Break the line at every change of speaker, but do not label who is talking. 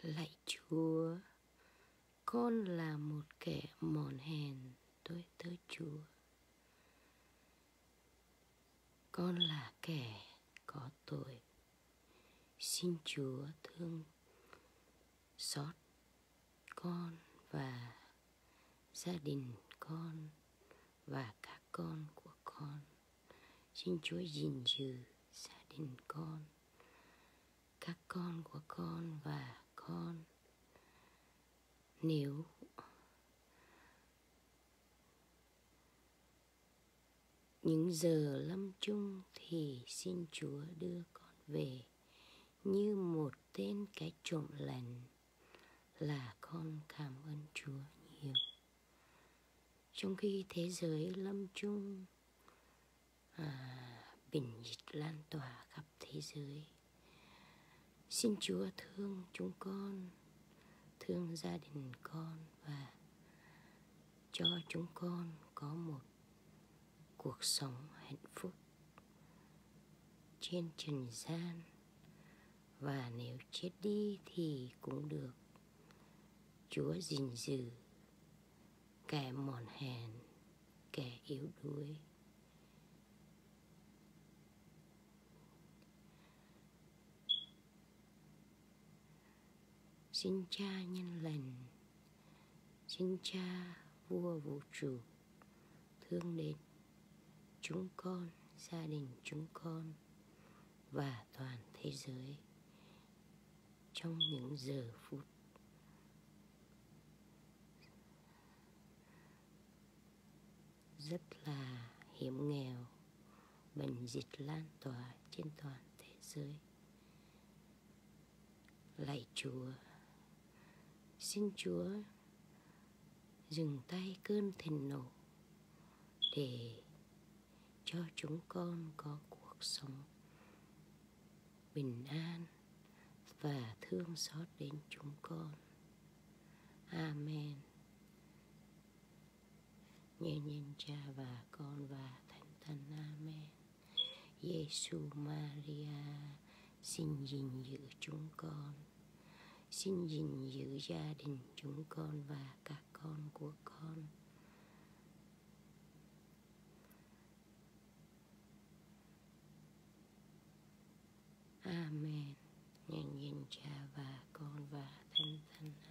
Lạy Chúa, con là một kẻ mòn hèn, tôi tới Chúa. Con là kẻ có tội, xin Chúa thương xót con và gia đình con và các con của con. Xin Chúa gìn giữ gia đình con, các con của con và con. Nếu những giờ lâm chung thì xin Chúa đưa con về như một tên cái trộm lành, là con cảm ơn Chúa nhiều. Trong khi thế giới lâm chung, bệnh dịch lan tỏa khắp thế giới, xin Chúa thương chúng con, thương gia đình con và cho chúng con có một cuộc sống hạnh phúc trên trần gian, và nếu chết đi thì cũng được Chúa gìn giữ kẻ mòn hèn, kẻ yếu đuối. Xin Cha nhân lành, xin Cha vua vũ trụ thương đến chúng con, gia đình chúng con và toàn thế giới trong những giờ phút rất là hiểm nghèo, bệnh dịch lan tỏa trên toàn thế giới. Lạy Chúa, xin Chúa dừng tay cơn thịnh nộ để cho chúng con có cuộc sống bình an và thương xót đến chúng con. Amen. Nhờ nhân Cha và Con và Thánh Thần. Amen. Giêsu Maria, xin gìn giữ chúng con, xin gìn giữ gia đình chúng con và các con của con. Amen. Nhân Cha và Con và Thánh Thần.